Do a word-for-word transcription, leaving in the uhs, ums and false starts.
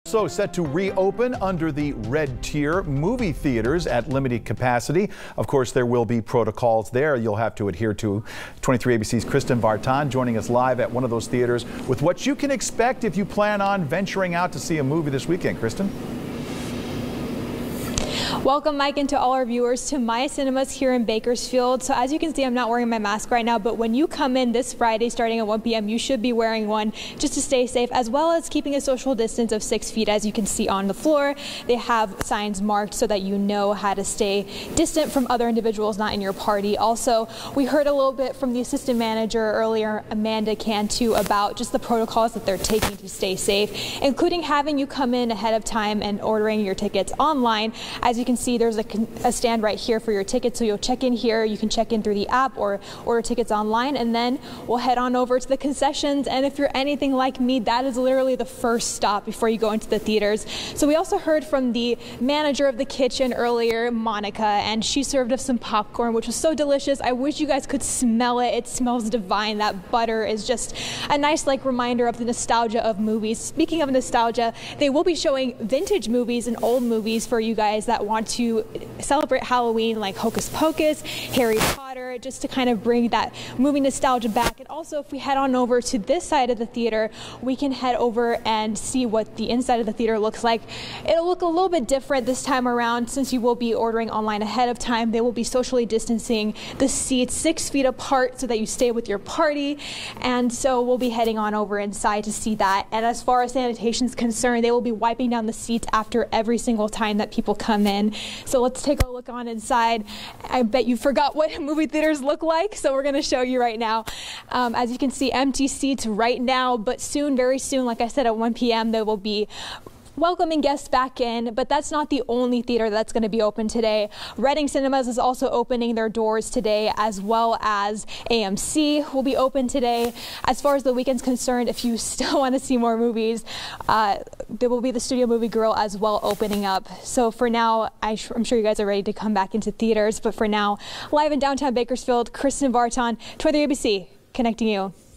So set to reopen under the red tier movie theaters at limited capacity. Of course, there will be protocols there you'll have to adhere to. twenty-three A B C's Kristen Vartan joining us live at one of those theaters with what you can expect if you plan on venturing out to see a movie this weekend. Kristen? Welcome, Mike, and to all our viewers to Maya Cinemas here in Bakersfield. So as you can see, I'm not wearing my mask right now, but when you come in this Friday starting at one p m, you should be wearing one just to stay safe, as well as keeping a social distance of six feet. As you can see on the floor, they have signs marked so that you know how to stay distant from other individuals not in your party. Also, we heard a little bit from the assistant manager earlier, Amanda Cantu, about just the protocols that they're taking to stay safe, including having you come in ahead of time and ordering your tickets online. As you can see, there's a, a stand right here for your tickets, so you'll check in here. You can check in through the app or order tickets online, and then we'll head on over to the concessions. And if you're anything like me, that is literally the first stop before you go into the theaters. So we also heard from the manager of the kitchen earlier, Monica, and she served us some popcorn, which was so delicious. I wish you guys could smell it. It smells divine. That butter is just a nice like reminder of the nostalgia of movies. Speaking of nostalgia, they will be showing vintage movies and old movies for you guys that want to celebrate Halloween, like Hocus Pocus, Harry Potter, just to kind of bring that movie nostalgia back. And also, if we head on over to this side of the theater, we can head over and see what the inside of the theater looks like. It'll look a little bit different this time around, since you will be ordering online ahead of time. They will be socially distancing the seats six feet apart so that you stay with your party. And so we'll be heading on over inside to see that. And as far as sanitation is concerned, they will be wiping down the seats after every single time that people come in. So let's take a look on inside. I bet you forgot what movie theaters look like, so we're going to show you right now. Um, as you can see, empty seats right now, but soon, very soon, like I said, at one p m, there will be welcoming guests back in. But that's not the only theater that's going to be open today. Reading Cinemas is also opening their doors today, as well as A M C will be open today. As far as the weekend's concerned, if you still want to see more movies, uh, there will be the Studio Movie Grill as well opening up. So for now, I I'm sure you guys are ready to come back into theaters. But for now, live in downtown Bakersfield, Kristen Vartan, twenty-three A B C, connecting you.